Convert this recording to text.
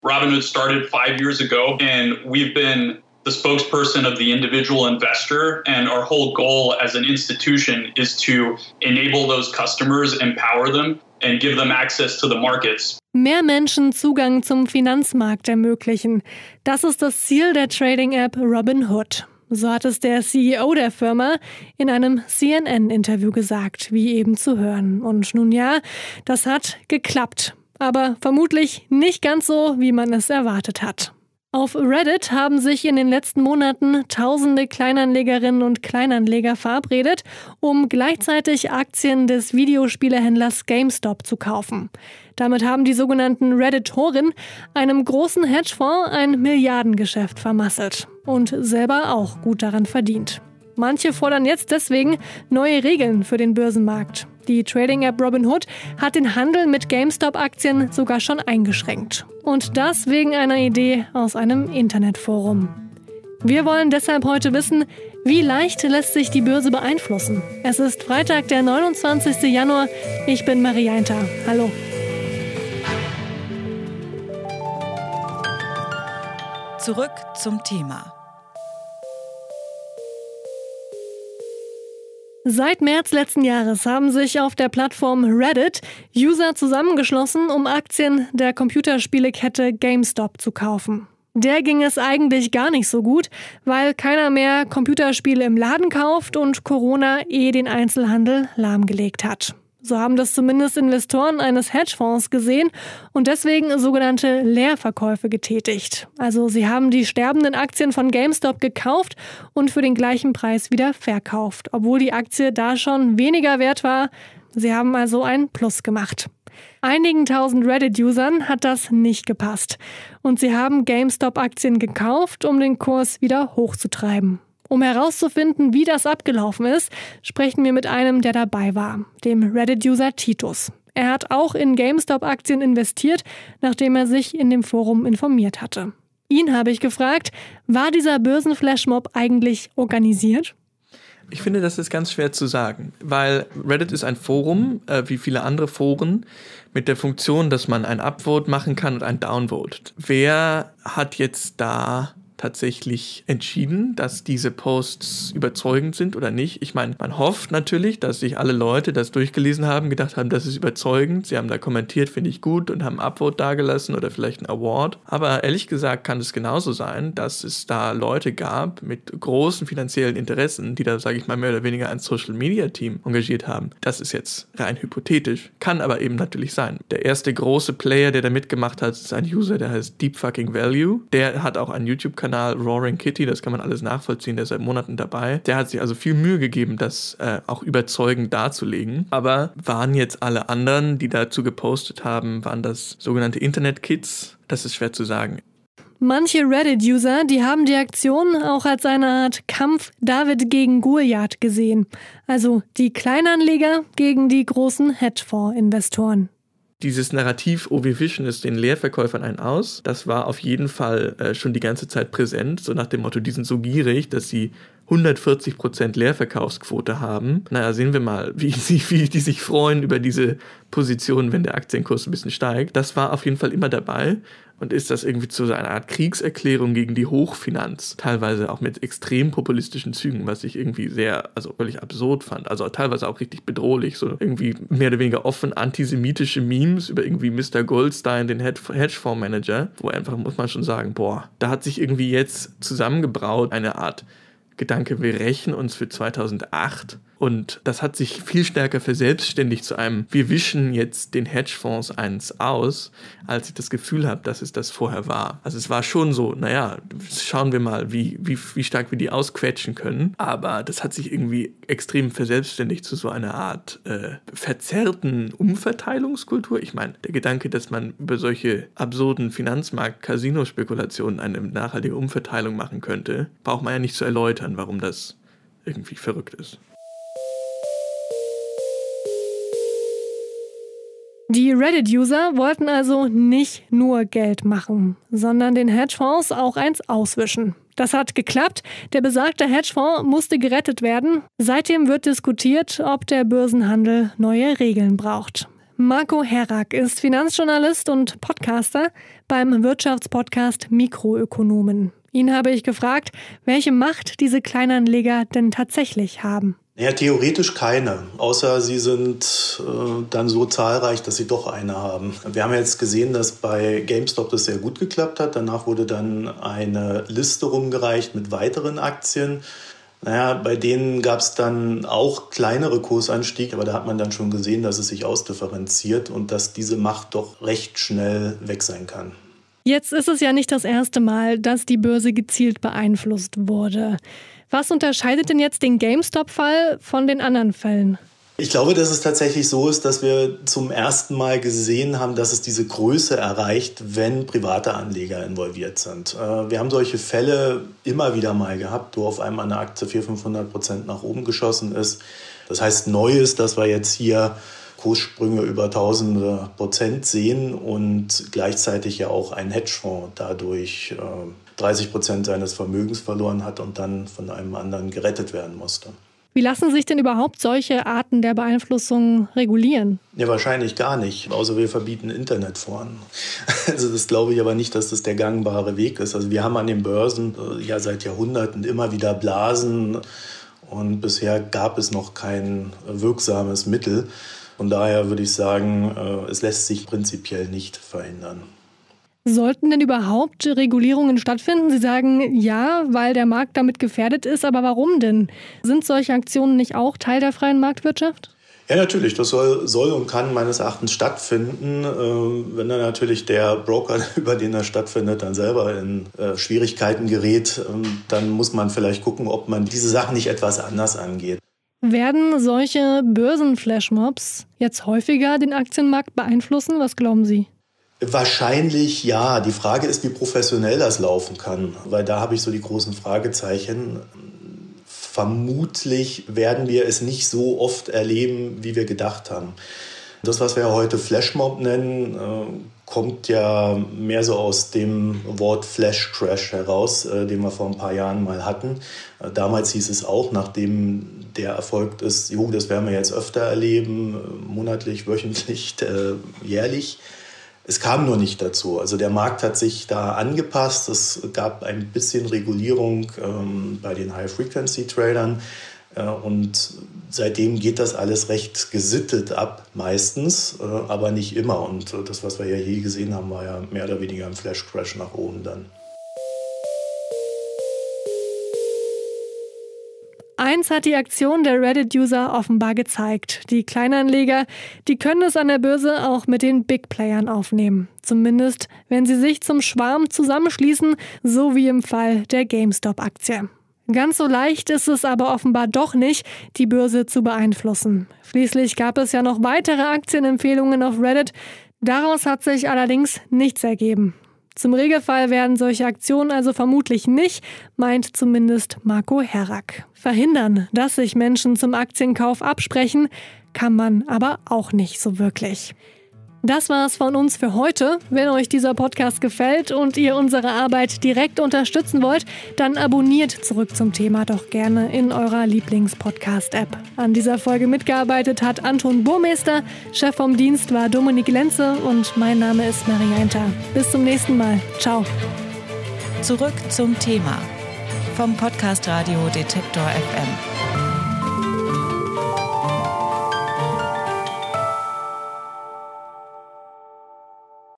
Robinhood started 5 years ago, and we've been the spokesperson of the individual investor, and our whole goal as an institution is to enable those customers, empower them, and give them access to the markets. Mehr Menschen Zugang zum Finanzmarkt ermöglichen. Das ist das Ziel der Trading-App Robinhood. So hat es der CEO der Firma in einem CNN-Interview gesagt, wie eben zu hören. Und nun ja, das hat geklappt. Aber vermutlich nicht ganz so, wie man es erwartet hat. Auf Reddit haben sich in den letzten Monaten tausende Kleinanlegerinnen und Kleinanleger verabredet, um gleichzeitig Aktien des Videospielehändlers GameStop zu kaufen. Damit haben die sogenannten Redditoren einem großen Hedgefonds ein Milliardengeschäft vermasselt und selber auch gut daran verdient. Manche fordern jetzt deswegen neue Regeln für den Börsenmarkt. Die Trading-App Robinhood hat den Handel mit GameStop-Aktien sogar schon eingeschränkt. Und das wegen einer Idee aus einem Internetforum. Wir wollen deshalb heute wissen, wie leicht lässt sich die Börse beeinflussen? Es ist Freitag, der 29. Januar. Ich bin Marie Einter. Hallo. Zurück zum Thema. Seit März letzten Jahres haben sich auf der Plattform Reddit User zusammengeschlossen, um Aktien der Computerspielekette GameStop zu kaufen. Der ging es eigentlich gar nicht so gut, weil keiner mehr Computerspiele im Laden kauft und Corona den Einzelhandel lahmgelegt hat. So haben das zumindest Investoren eines Hedgefonds gesehen und deswegen sogenannte Leerverkäufe getätigt. Also sie haben die sterbenden Aktien von GameStop gekauft und für den gleichen Preis wieder verkauft, obwohl die Aktie da schon weniger wert war. Sie haben also ein Plus gemacht. Einigen tausend Reddit-Usern hat das nicht gepasst und sie haben GameStop-Aktien gekauft, um den Kurs wieder hochzutreiben. Um herauszufinden, wie das abgelaufen ist, sprechen wir mit einem, der dabei war, dem Reddit-User Titus. Er hat auch in GameStop-Aktien investiert, nachdem er sich in dem Forum informiert hatte. Ihn habe ich gefragt, war dieser Börsenflashmob eigentlich organisiert? Ich finde, das ist ganz schwer zu sagen, weil Reddit ist ein Forum, wie viele andere Foren, mit der Funktion, dass man ein Upvote machen kann und ein Downvote. Wer hat jetzt da tatsächlich entschieden, dass diese Posts überzeugend sind oder nicht? Ich meine, man hofft natürlich, dass sich alle Leute das durchgelesen haben, gedacht haben, das ist überzeugend. Sie haben da kommentiert, finde ich gut und haben ein Upvote dagelassen oder vielleicht einen Award. Aber ehrlich gesagt kann es genauso sein, dass es da Leute gab mit großen finanziellen Interessen, die da, sage ich mal, mehr oder weniger ein Social-Media-Team engagiert haben. Das ist jetzt rein hypothetisch, kann aber eben natürlich sein. Der erste große Player, der da mitgemacht hat, ist ein User, der heißt Deep Fucking Value. Der hat auch einen YouTube-Kanal, Roaring Kitty, das kann man alles nachvollziehen, der ist seit Monaten dabei. Der hat sich also viel Mühe gegeben, das auch überzeugend darzulegen. Aber waren jetzt alle anderen, die dazu gepostet haben, waren das sogenannte Internet-Kids? Das ist schwer zu sagen. Manche Reddit-User, die haben die Aktion auch als eine Art Kampf David gegen Goliath gesehen. Also die Kleinanleger gegen die großen Hedgefonds-Investoren. Dieses Narrativ, oh, wir wischen es den Leerverkäufern ein aus, das war auf jeden Fall schon die ganze Zeit präsent, so nach dem Motto, die sind so gierig, dass sie 140% Leerverkaufsquote haben. Naja, sehen wir mal, wie die sich freuen über diese Position, wenn der Aktienkurs ein bisschen steigt. Das war auf jeden Fall immer dabei. Und ist das irgendwie zu so einer Art Kriegserklärung gegen die Hochfinanz, teilweise auch mit extrem populistischen Zügen, was ich irgendwie sehr, also völlig absurd fand, also teilweise auch richtig bedrohlich, so irgendwie mehr oder weniger offen antisemitische Memes über irgendwie Mr. Goldstein, den Hedgefondsmanager, wo einfach, muss man schon sagen, boah, da hat sich irgendwie jetzt zusammengebraut eine Art Gedanke, wir rächen uns für 2008 und das hat sich viel stärker verselbstständigt zu einem, wir wischen jetzt den Hedgefonds eins aus, als ich das Gefühl habe, dass es das vorher war. Also es war schon so, naja, schauen wir mal, wie stark wir die ausquetschen können, aber das hat sich irgendwie extrem verselbstständigt zu so einer Art verzerrten Umverteilungskultur. Ich meine, der Gedanke, dass man über solche absurden Finanzmarkt-Casino-Spekulationen eine nachhaltige Umverteilung machen könnte, braucht man ja nicht zu erläutern, warum das irgendwie verrückt ist. Die Reddit-User wollten also nicht nur Geld machen, sondern den Hedgefonds auch eins auswischen. Das hat geklappt. Der besagte Hedgefonds musste gerettet werden. Seitdem wird diskutiert, ob der Börsenhandel neue Regeln braucht. Marco Herrak ist Finanzjournalist und Podcaster beim Wirtschaftspodcast Mikroökonomen. Ihn habe ich gefragt, welche Macht diese Kleinanleger denn tatsächlich haben. Ja, theoretisch keine, außer sie sind dann so zahlreich, dass sie doch eine haben. Wir haben jetzt gesehen, dass bei GameStop das sehr gut geklappt hat. Danach wurde dann eine Liste rumgereicht mit weiteren Aktien. Bei denen gab es dann auch kleinere Kursanstiege, aber da hat man dann schon gesehen, dass es sich ausdifferenziert und dass diese Macht doch recht schnell weg sein kann. Jetzt ist es ja nicht das erste Mal, dass die Börse gezielt beeinflusst wurde. Was unterscheidet denn jetzt den GameStop-Fall von den anderen Fällen? Ich glaube, dass es tatsächlich so ist, dass wir zum ersten Mal gesehen haben, dass es diese Größe erreicht, wenn private Anleger involviert sind. Wir haben solche Fälle immer wieder mal gehabt, wo auf einmal eine Aktie 400-500% nach oben geschossen ist. Das heißt, neu ist, dass wir jetzt hier Kurssprünge über tausende Prozent sehen und gleichzeitig ja auch ein Hedgefonds dadurch 30% seines Vermögens verloren hat und dann von einem anderen gerettet werden musste. Wie lassen sich denn überhaupt solche Arten der Beeinflussung regulieren? Ja, wahrscheinlich gar nicht, außer wir verbieten Internetforen. Also das glaube ich aber nicht, dass das der gangbare Weg ist. Also wir haben an den Börsen ja seit Jahrhunderten immer wieder Blasen und bisher gab es noch kein wirksames Mittel. Von daher würde ich sagen, es lässt sich prinzipiell nicht verhindern. Sollten denn überhaupt Regulierungen stattfinden? Sie sagen ja, weil der Markt damit gefährdet ist, aber warum denn? Sind solche Aktionen nicht auch Teil der freien Marktwirtschaft? Ja, natürlich. Das soll und kann meines Erachtens stattfinden. Wenn dann natürlich der Broker, über den das stattfindet, dann selber in Schwierigkeiten gerät, dann muss man vielleicht gucken, ob man diese Sachen nicht etwas anders angeht. Werden solche Börsenflashmobs jetzt häufiger den Aktienmarkt beeinflussen? Was glauben Sie? Wahrscheinlich ja. Die Frage ist, wie professionell das laufen kann, weil da habe ich so die großen Fragezeichen. Vermutlich werden wir es nicht so oft erleben, wie wir gedacht haben. Das, was wir heute Flashmob nennen, kommt ja mehr so aus dem Wort Flash Crash heraus, den wir vor ein paar Jahren mal hatten. Damals hieß es auch, nachdem der erfolgt ist, das werden wir jetzt öfter erleben, monatlich, wöchentlich, jährlich. Es kam nur nicht dazu. Also der Markt hat sich da angepasst. Es gab ein bisschen Regulierung bei den High-Frequency-Tradern. Und seitdem geht das alles recht gesittet ab, meistens, aber nicht immer. Und das, was wir ja hier gesehen haben, war ja mehr oder weniger ein Flash-Crash nach oben dann. Eins hat die Aktion der Reddit-User offenbar gezeigt. Die Kleinanleger, die können es an der Börse auch mit den Big-Playern aufnehmen. Zumindest, wenn sie sich zum Schwarm zusammenschließen, so wie im Fall der GameStop-Aktie. Ganz so leicht ist es aber offenbar doch nicht, die Börse zu beeinflussen. Schließlich gab es ja noch weitere Aktienempfehlungen auf Reddit. Daraus hat sich allerdings nichts ergeben. Zum Regelfall werden solche Aktionen also vermutlich nicht, meint zumindest Marco Herrak. Verhindern, dass sich Menschen zum Aktienkauf absprechen, kann man aber auch nicht so wirklich. Das war's von uns für heute. Wenn euch dieser Podcast gefällt und ihr unsere Arbeit direkt unterstützen wollt, dann abonniert Zurück zum Thema doch gerne in eurer Lieblings-Podcast-App. An dieser Folge mitgearbeitet hat Anton Burmeister, Chef vom Dienst war Dominik Lenze und mein Name ist Marianta. Bis zum nächsten Mal. Ciao. Zurück zum Thema vom Podcast Radio Detektor FM.